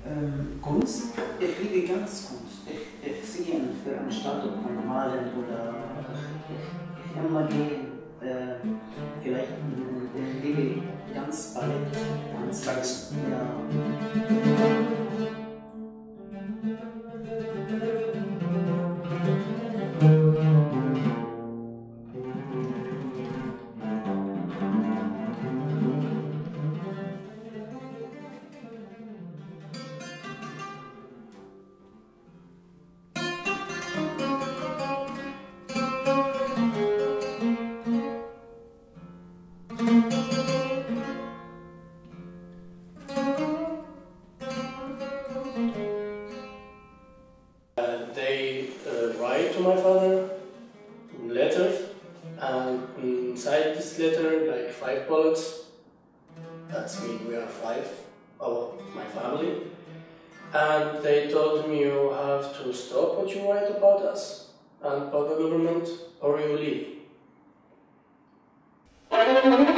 Kunst, ich liebe ganz Kunst. Ich sehe eine Veranstaltung von Malen oder ich immer gehen, vielleicht ich liebe ganz Ballett, ganz ja. They write to my father letters, and inside this letter, like 5 bullets. That's me. We are 5 of my family, and they told me you have to stop what you write about us and about the government, or you leave.